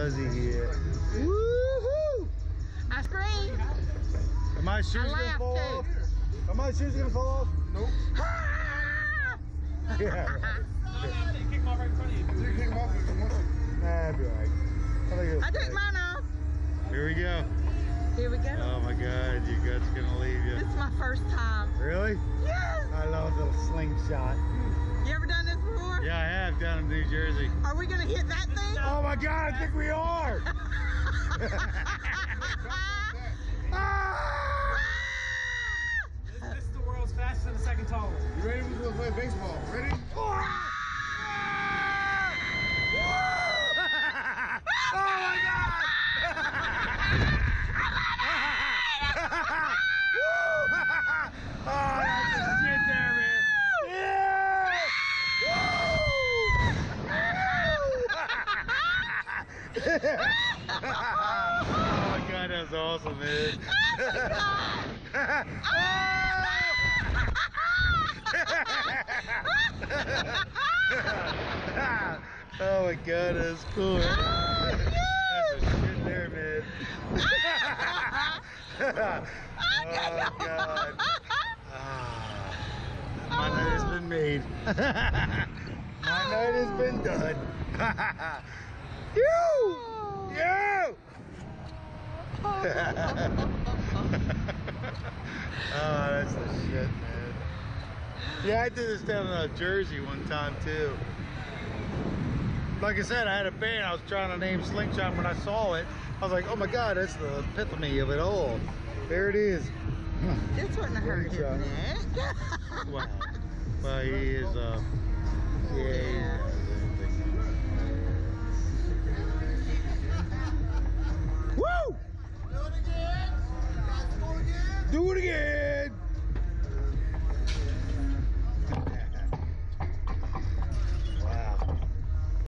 fuzzy here. Woohoo! I screamed. Are my shoes gonna fall off? Are my shoes gonna fall off? Nope. Yeah. No, you kick them off right in front of you. You kick them off if you want to. That'd be right. I took mine off. Here we go. Here we go. Oh my God, your gut's gonna leave you. This is my first time. Really? Yes. I love the slingshot. You ever done this before? Yeah, I have down in New Jersey. Are we gonna hit that thing? Oh my God, I think we are. This is the world's fastest and the second tallest. You ready? We're gonna play baseball. Ready? Oh my God! Oh, that's the shit there, man. Yeah! Oh my God, that's awesome, man. Oh my God, that's cool. That's a shit there, man. Oh God. My night has been made. My night has been done. You! Oh, that's the shit, man. Yeah, I did this down in Jersey one time too. Like I said, I had a band. I was trying to name Slingshot. When I saw it, I was like, oh my God, that's the epitome of it all. There it is. This wouldn't hurt, isn't it? Wow. Well, he is, yeah. Woo! Do it again. Do it again.